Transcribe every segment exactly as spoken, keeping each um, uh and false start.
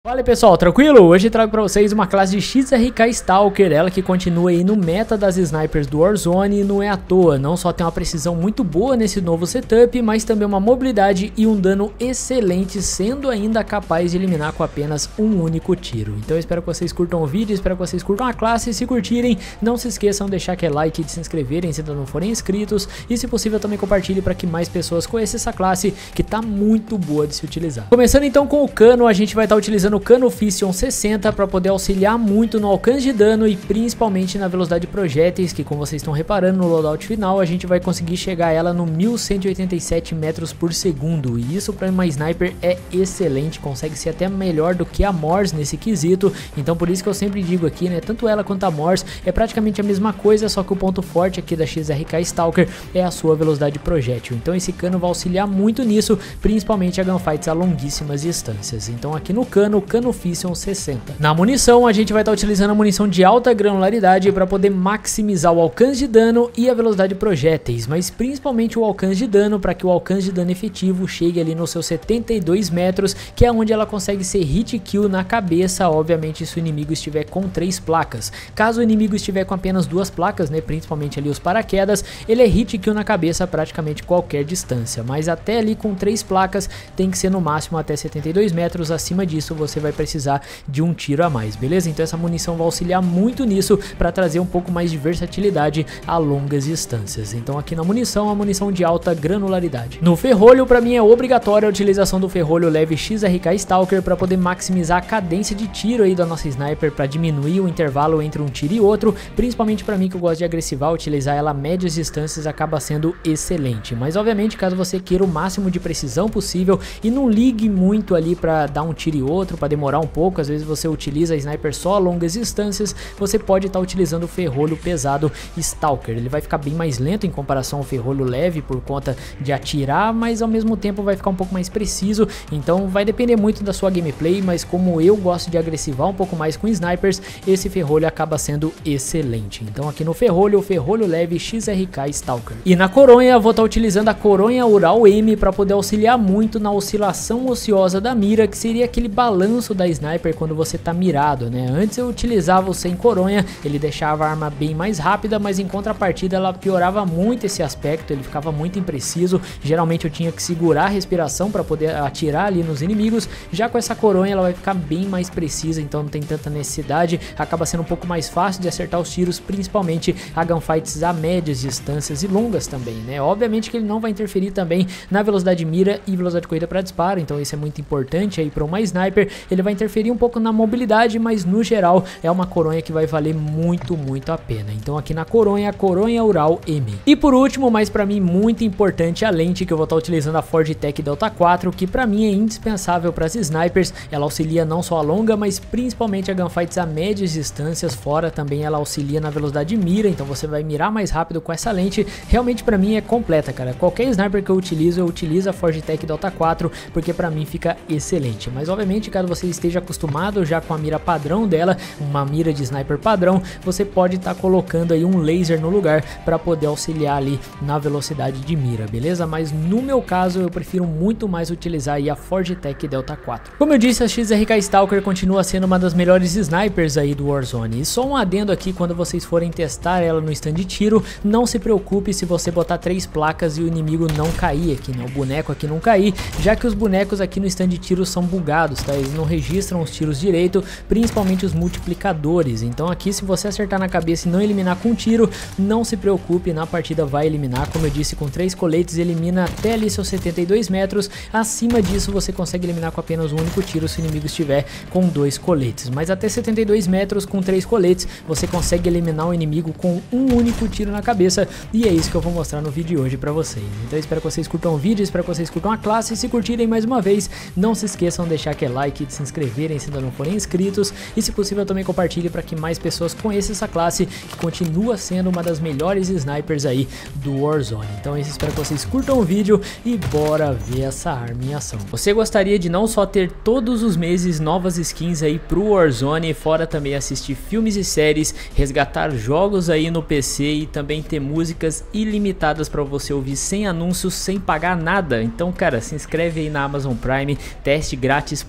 Fala aí pessoal, tranquilo? Hoje trago pra vocês uma classe de X R K Stalker, ela que continua aí no meta das snipers do Warzone e não é à toa, não só tem uma precisão muito boa nesse novo setup, mas também uma mobilidade e um dano excelente, sendo ainda capaz de eliminar com apenas um único tiro. Então eu espero que vocês curtam o vídeo, espero que vocês curtam a classe, se curtirem, não se esqueçam de deixar aquele like e de se inscreverem se ainda não forem inscritos e se possível também compartilhe para que mais pessoas conheçam essa classe que tá muito boa de se utilizar. Começando então com o cano, a gente vai estar utilizando no cano Fission sessenta para poder auxiliar muito no alcance de dano e principalmente na velocidade de projéteis, que como vocês estão reparando no loadout final a gente vai conseguir chegar a ela no mil cento e oitenta e sete metros por segundo, e isso para uma sniper é excelente, consegue ser até melhor do que a Morse nesse quesito. Então por isso que eu sempre digo aqui, né, tanto ela quanto a Morse é praticamente a mesma coisa, só que o ponto forte aqui da X R K Stalker é a sua velocidade de projétil. Então esse cano vai auxiliar muito nisso, principalmente a gunfights a longuíssimas distâncias. Então aqui no cano, o cano Fission sessenta. Na munição, a gente vai estar utilizando a munição de alta granularidade para poder maximizar o alcance de dano e a velocidade de projéteis, mas principalmente o alcance de dano, para que o alcance de dano efetivo chegue ali nos seus setenta e dois metros, que é onde ela consegue ser hit kill na cabeça, obviamente se o inimigo estiver com três placas. Caso o inimigo estiver com apenas duas placas, né, principalmente ali os paraquedas, ele é hit kill na cabeça a praticamente qualquer distância, mas até ali com três placas tem que ser no máximo até setenta e dois metros, acima disso você vai precisar de um tiro a mais, beleza? Então essa munição vai auxiliar muito nisso para trazer um pouco mais de versatilidade a longas distâncias. Então aqui na munição, a munição de alta granularidade. No ferrolho, para mim é obrigatória a utilização do ferrolho leve X R K Stalker para poder maximizar a cadência de tiro aí da nossa sniper, para diminuir o intervalo entre um tiro e outro, principalmente para mim que eu gosto de agressivar, utilizar ela a médias distâncias acaba sendo excelente. Mas obviamente caso você queira o máximo de precisão possível e não ligue muito ali para dar um tiro e outro, para demorar um pouco, às vezes você utiliza a sniper só a longas distâncias, você pode estar tá utilizando o ferrolho pesado Stalker. Ele vai ficar bem mais lento em comparação ao ferrolho leve por conta de atirar, mas ao mesmo tempo vai ficar um pouco mais preciso, então vai depender muito da sua gameplay, mas como eu gosto de agressivar um pouco mais com snipers, esse ferrolho acaba sendo excelente. Então aqui no ferrolho, o ferrolho leve X R K Stalker. E na coronha, vou estar tá utilizando a coronha Ural M para poder auxiliar muito na oscilação ociosa da mira, que seria aquele balanço da sniper quando você tá mirado, né? Antes eu utilizava o sem coronha, ele deixava a arma bem mais rápida, mas em contrapartida ela piorava muito esse aspecto, ele ficava muito impreciso, geralmente eu tinha que segurar a respiração para poder atirar ali nos inimigos. Já com essa coronha ela vai ficar bem mais precisa, então não tem tanta necessidade, acaba sendo um pouco mais fácil de acertar os tiros, principalmente a gunfights a médias distâncias e longas também, né? Obviamente que ele não vai interferir também na velocidade de mira e velocidade de corrida para disparo, então isso é muito importante aí para uma sniper. Ele vai interferir um pouco na mobilidade, mas no geral é uma coronha que vai valer muito, muito a pena. Então aqui na coronha, a coronha Ural M. E por último, mas para mim muito importante, a lente, que eu vou estar utilizando a Forgitec Delta quatro, que para mim é indispensável para as snipers. Ela auxilia não só a longa, mas principalmente a gunfights a médias distâncias, fora também ela auxilia na velocidade de mira, então você vai mirar mais rápido com essa lente. Realmente para mim é completa, cara. Qualquer sniper que eu utilizo, eu utilizo a Forgitec Delta quatro, porque para mim fica excelente. Mas obviamente, caso você esteja acostumado já com a mira padrão dela, uma mira de sniper padrão, você pode estar tá colocando aí um laser no lugar para poder auxiliar ali na velocidade de mira, beleza? Mas no meu caso eu prefiro muito mais utilizar aí a Forgitec Delta quatro. Como eu disse, a X R K Stalker continua sendo uma das melhores snipers aí do Warzone. E só um adendo aqui, quando vocês forem testar ela no stand de tiro, não se preocupe se você botar três placas e o inimigo não cair aqui, né? O boneco aqui não cair, já que os bonecos aqui no stand de tiro são bugados, tá? Eles não registram os tiros direito, principalmente os multiplicadores. Então aqui, se você acertar na cabeça e não eliminar com tiro, não se preocupe, na partida vai eliminar. Como eu disse, com três coletes elimina até ali seus setenta e dois metros. Acima disso você consegue eliminar com apenas um único tiro se o inimigo estiver com dois coletes, mas até setenta e dois metros com três coletes você consegue eliminar o inimigo com um único tiro na cabeça, e é isso que eu vou mostrar no vídeo de hoje pra vocês. Então eu espero que vocês curtam o vídeo, espero que vocês curtam a classe. Se curtirem, mais uma vez, não se esqueçam de deixar aquele like, de se inscreverem se ainda não forem inscritos, e se possível também compartilhe para que mais pessoas conheçam essa classe, que continua sendo uma das melhores snipers aí do Warzone. Então eu espero que vocês curtam o vídeo e bora ver essa arma em ação. Você gostaria de não só ter todos os meses novas skins aí pro Warzone, fora também assistir filmes e séries, resgatar jogos aí no P C e também ter músicas ilimitadas para você ouvir sem anúncios, sem pagar nada? Então, cara, se inscreve aí na Amazon Prime, teste grátis por trinta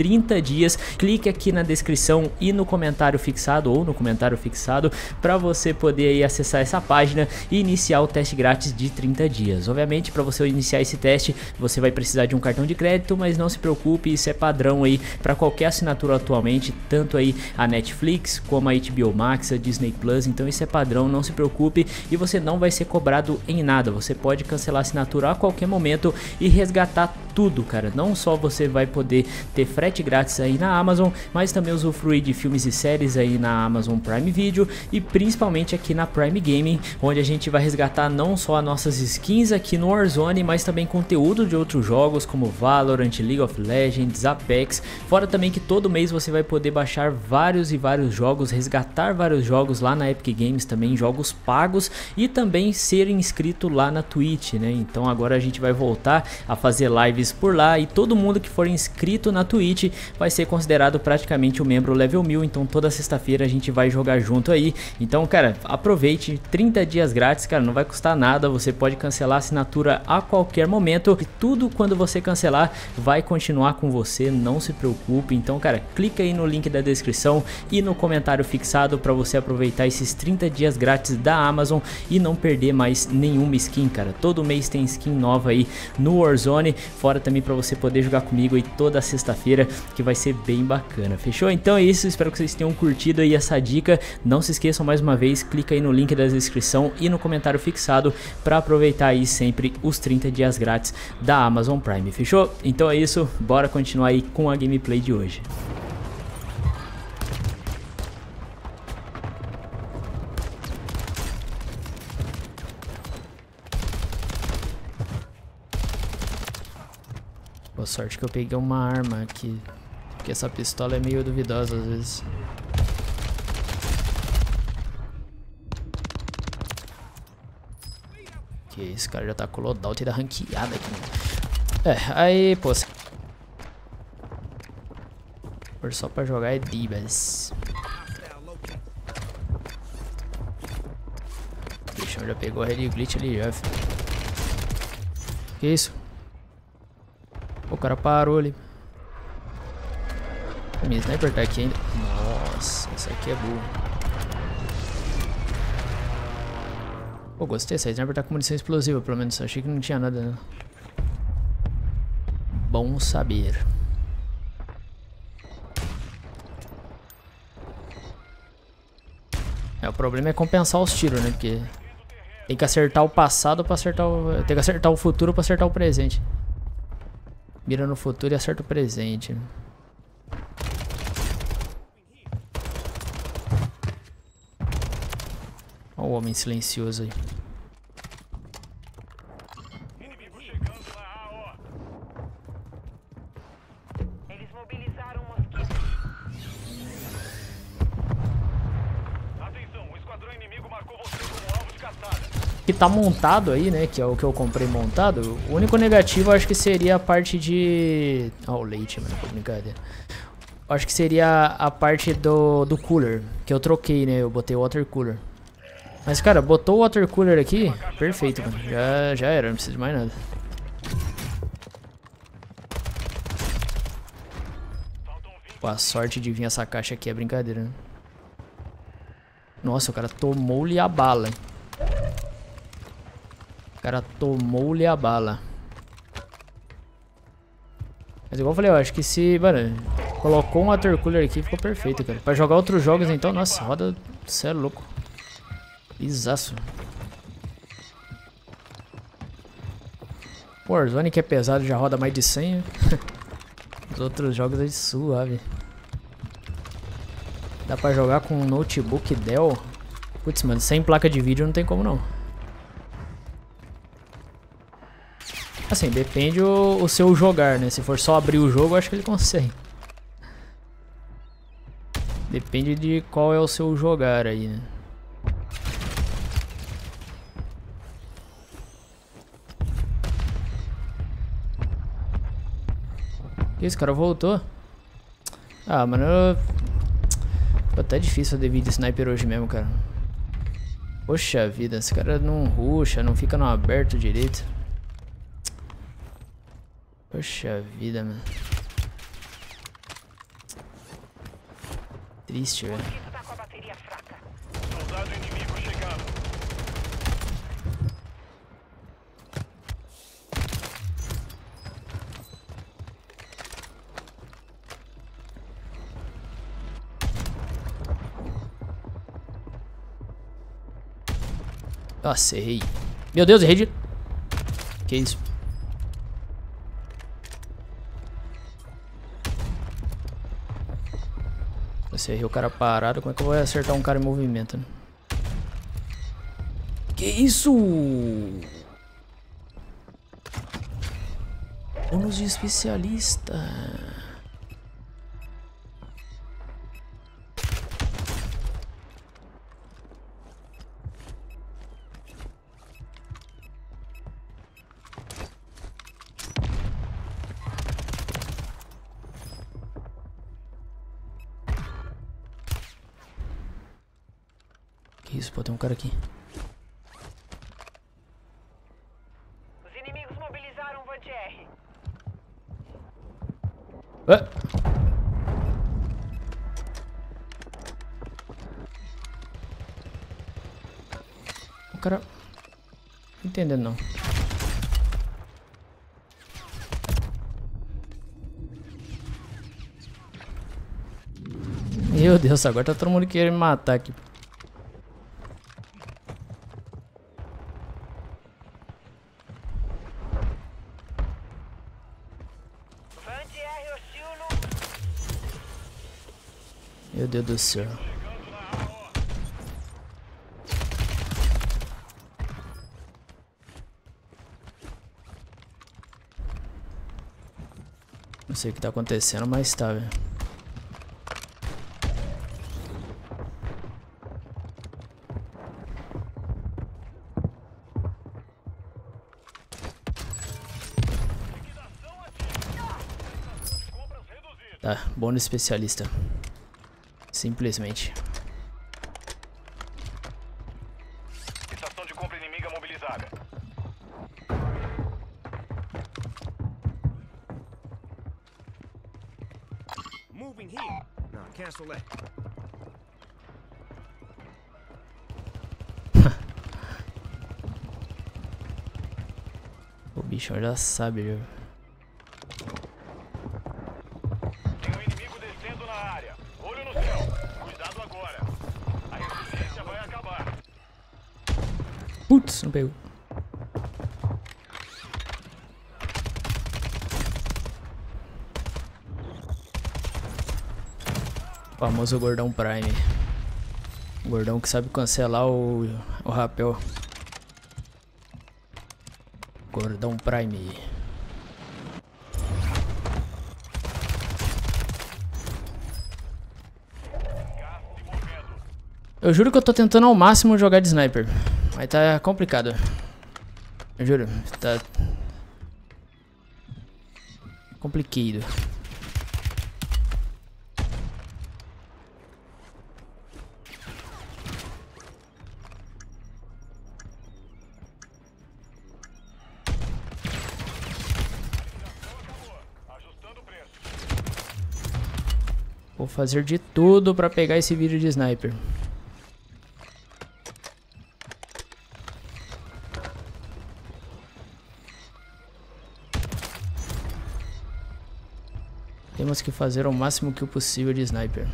trinta dias. Clique aqui na descrição e no comentário fixado ou no comentário fixado para você poder aí acessar essa página e iniciar o teste grátis de trinta dias. Obviamente, para você iniciar esse teste, você vai precisar de um cartão de crédito, mas não se preocupe, isso é padrão aí para qualquer assinatura atualmente, tanto aí a Netflix como a H B O Max, a Disney Plus, então isso é padrão, não se preocupe e você não vai ser cobrado em nada. Você pode cancelar a assinatura a qualquer momento e resgatar tudo, cara. Não só você vai poder ter frete grátis aí na Amazon, mas também usufruir de filmes e séries aí na Amazon Prime Video e principalmente aqui na Prime Gaming, onde a gente vai resgatar não só as nossas skins aqui no Warzone, mas também conteúdo de outros jogos como Valorant, League of Legends, Apex. Fora também que todo mês você vai poder baixar vários e vários jogos, resgatar vários jogos lá na Epic Games também, jogos pagos, e também ser inscrito lá na Twitch, né? Então agora a gente vai voltar a fazer lives por lá e todo mundo que for inscrito na Twitch vai ser considerado praticamente um membro level mil, então toda sexta-feira a gente vai jogar junto aí. Então, cara, aproveite, trinta dias grátis, cara, não vai custar nada, você pode cancelar a assinatura a qualquer momento e tudo quando você cancelar vai continuar com você, não se preocupe. Então, cara, clica aí no link da descrição e no comentário fixado para você aproveitar esses trinta dias grátis da Amazon e não perder mais nenhuma skin, cara. Todo mês tem skin nova aí no Warzone, fora também para você poder jogar comigo aí toda sexta-feira, que vai ser bem bacana, fechou? Então é isso, espero que vocês tenham curtido aí essa dica. Não se esqueçam mais uma vez, clica aí no link da descrição e no comentário fixado para aproveitar aí sempre os trinta dias grátis da Amazon Prime, fechou? Então é isso, bora continuar aí com a gameplay de hoje. Boa sorte que eu peguei uma arma aqui, porque essa pistola é meio duvidosa às vezes. Que esse cara já tá com o loadout da ranqueada aqui. É, aí, pô. Por só pra jogar é Divas. O bichão já pegou a Red Glitch ali já. Que isso? O cara parou ali. A minha sniper tá aqui ainda. Nossa, essa aqui é boa. Pô, gostei. Essa sniper tá com munição explosiva, pelo menos. Achei que não tinha nada, né? Bom saber. É, o problema é compensar os tiros, né? Porque tem que acertar o passado pra acertar o... Tem que acertar o futuro pra acertar o presente. Mira no futuro e acerta o presente. Olha o homem silencioso aí. Eles mobilizaram o mosquito. Atenção, o esquadrão inimigo marcou você como alvo de caçada. Que tá montado aí, né, que é o que eu comprei montado. O único negativo eu acho que seria a parte de... Ó, oh, o leite, mano, por brincadeira. Eu acho que seria a parte do, do cooler, que eu troquei, né, eu botei o water cooler. Mas, cara, botou o water cooler aqui, perfeito, mano, já, já era, não precisa de mais nada. Pô, a sorte de vir essa caixa aqui é brincadeira, né? Nossa, o cara tomou-lhe a bala. O cara tomou-lhe a bala. Mas igual eu falei, eu acho que se... Mano, colocou um water cooler aqui, ficou perfeito, cara. Pra jogar outros jogos, então, nossa, roda... Cê é louco. Isaço. O Warzone, que é pesado, já roda mais de cem. Os outros jogos é suave. Dá pra jogar com um notebook Dell. Putz, mano, sem placa de vídeo não tem como não. Assim, depende o, o seu jogar, né? Se for só abrir o jogo, eu acho que ele consegue. Depende de qual é o seu jogar aí, né? Que esse cara voltou? Ah, mano, eu... Pô, até difícil fazer vídeo de sniper hoje mesmo, cara. Poxa vida, esse cara não rusha, não fica no aberto direito. Poxa vida, mano. triste, velho. Soldado inimigo chegando. Nossa, errei. Meu Deus, errei de... Que isso? Se errei o cara parado, como é que eu vou acertar um cara em movimento, né? Que isso? Bônus de especialista. Que isso, pô, tem um cara aqui. Os inimigos mobilizaram o Van-R. Ué? O cara... Não entendendo não. Meu Deus, agora tá todo mundo querendo me matar aqui. Van-R hostil no... Meu Deus do céu. Não sei o que tá acontecendo, mas tá, velho. Tá, bônus especialista. Simplesmente. Estação de compra inimiga mobilizada. Moving here. No, cancel that. O bichão já sabe, viu? Tem um inimigo descendo na área. Olho no céu. Cuidado agora. A resistência vai acabar. Putz, não pegou. O famoso gordão Prime. O gordão que sabe cancelar o, o rapel. Gordão Prime. Eu juro que eu tô tentando ao máximo jogar de sniper, mas tá complicado. Eu juro, tá complicado. Ajustando o preço. Vou fazer de tudo pra pegar esse vídeo de sniper. Temos que fazer o máximo que o possível de sniper.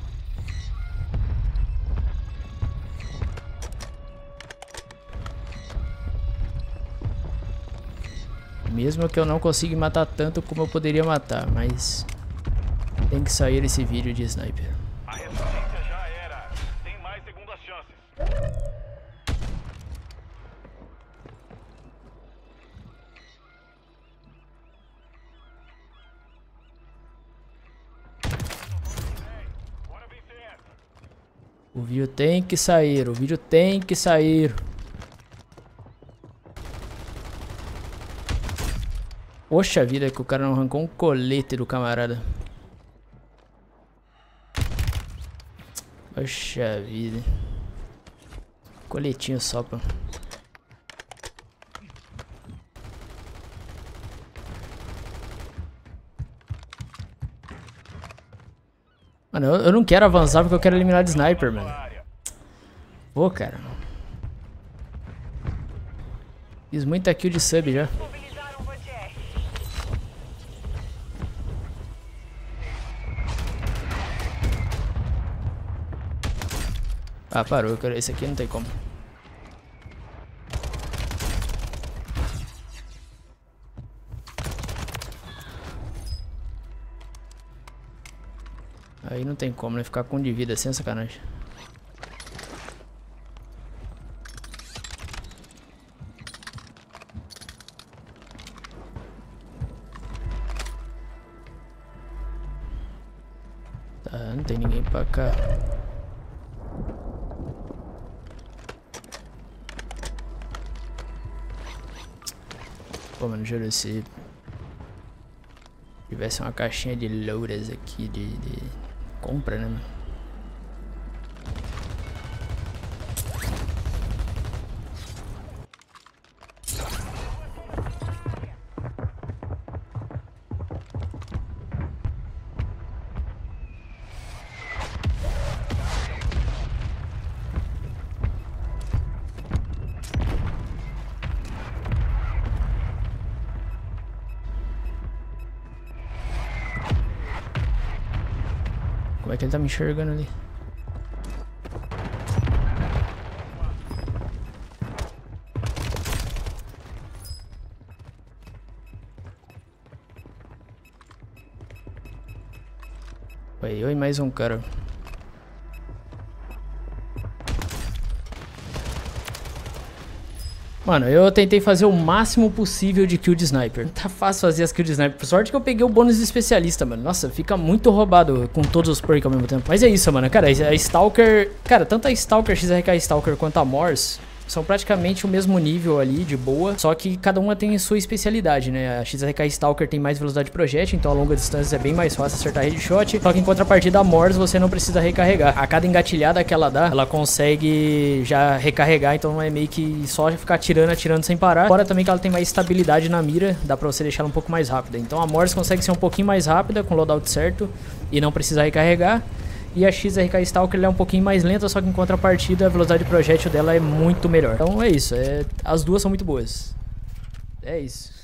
Mesmo que eu não consiga matar tanto como eu poderia matar, mas tem que sair esse vídeo de sniper. A resistência já era. Tem mais segundas chances. Bora vencer essa. O vídeo tem que sair, o vídeo tem que sair. Poxa vida, que o cara não arrancou um colete do camarada. Poxa vida. Coletinho só, pô. Mano, eu, eu não quero avançar porque eu quero eliminar de sniper, mano. Pô, cara. Fiz muita kill de sub já. Mobilizaram o anti-R. Ah, parou. Eu quero... Esse aqui não tem como. Aí não tem como, né? Ficar com um de vida sem sacanagem. Tá, não tem ninguém pra cá. Pô, mano, juro, se tivesse uma caixinha de louras aqui de, de compra, né, mano? Como é que ele tá me enxergando ali? Foi eu e mais um cara. Mano, eu tentei fazer o máximo possível de kill de sniper. Tá fácil fazer as kills de sniper. Por sorte que eu peguei o bônus de especialista, mano. Nossa, fica muito roubado com todos os perks ao mesmo tempo. Mas é isso, mano. Cara, a Stalker... Cara, tanto a Stalker, X R K Stalker quanto a Morse são praticamente o mesmo nível ali, de boa. Só que cada uma tem sua especialidade, né? A X R K Stalker tem mais velocidade de projétil, então a longa distância é bem mais fácil acertar headshot. Só que em contrapartida, a Morse você não precisa recarregar. A cada engatilhada que ela dá, ela consegue já recarregar, então é meio que só ficar atirando, atirando sem parar. Fora também que ela tem mais estabilidade na mira, dá pra você deixar ela um pouco mais rápida. Então a Morse consegue ser um pouquinho mais rápida, com o loadout certo, e não precisa recarregar. E a X R K Stalker é um pouquinho mais lenta, só que em contrapartida a velocidade de projétil dela é muito melhor. Então é isso, é... as duas são muito boas. É isso.